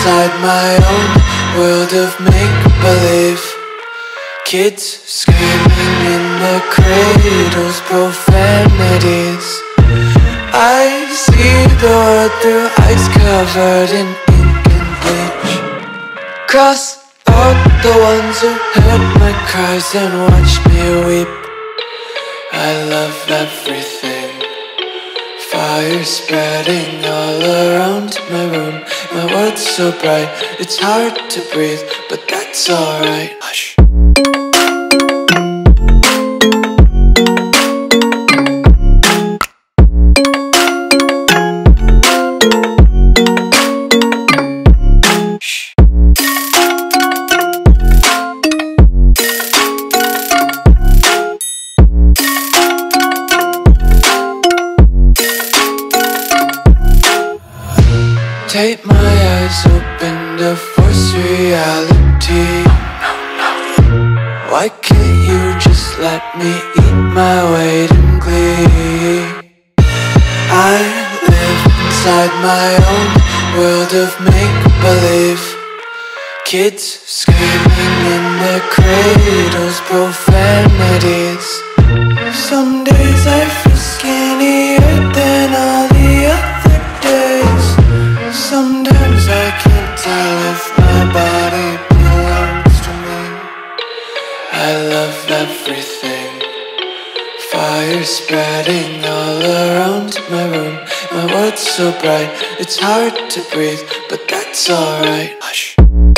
inside my own world of make-believe. Kids screaming in their cradles, profanities. I see the world through ice covered in ink and bleach. Cross out the ones who heard my cries and watched me weep. I love everything. Fire spreading all around my room. My world's so bright, it's hard to breathe, but that's alright. Hush. Tape my eyes open to force reality. Why can't you just let me eat my weight in glee? I live inside my own world of make-believe. Kids screaming in their cradles, profanities. Some days I feel skinnier than all the other days. Sometimes I can't tell if my body belongs to me. I love everything. Fire spreading all around my room. My world's so bright, it's hard to breathe, but that's alright. Hush.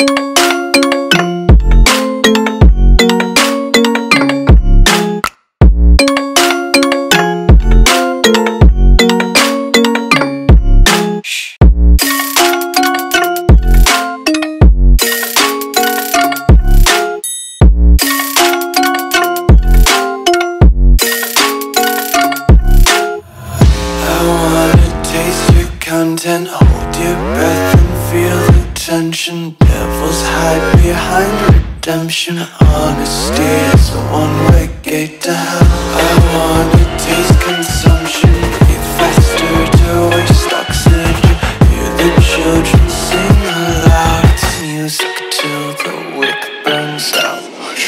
Content, hold your breath and feel the tension. Devils hide behind redemption. Honesty is a one-way gate to hell. I wanna taste consumption, breathe faster to waste oxygen. Hear the children sing aloud. It's music till the wick burns out.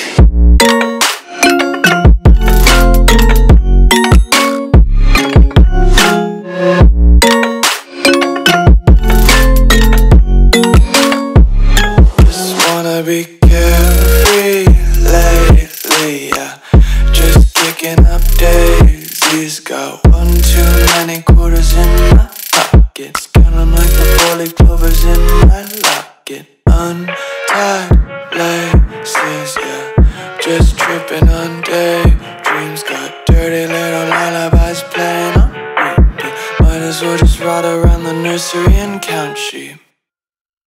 Be carefree lately, yeah. Just kicking up daisies. Got one too many quarters in my pockets. Counting like the four-leaf clovers in my locket. Untied laces, yeah. Just tripping on daydreams. Got dirty little lullabies playing on repeat. Might as well just ride around the nursery and count sheep.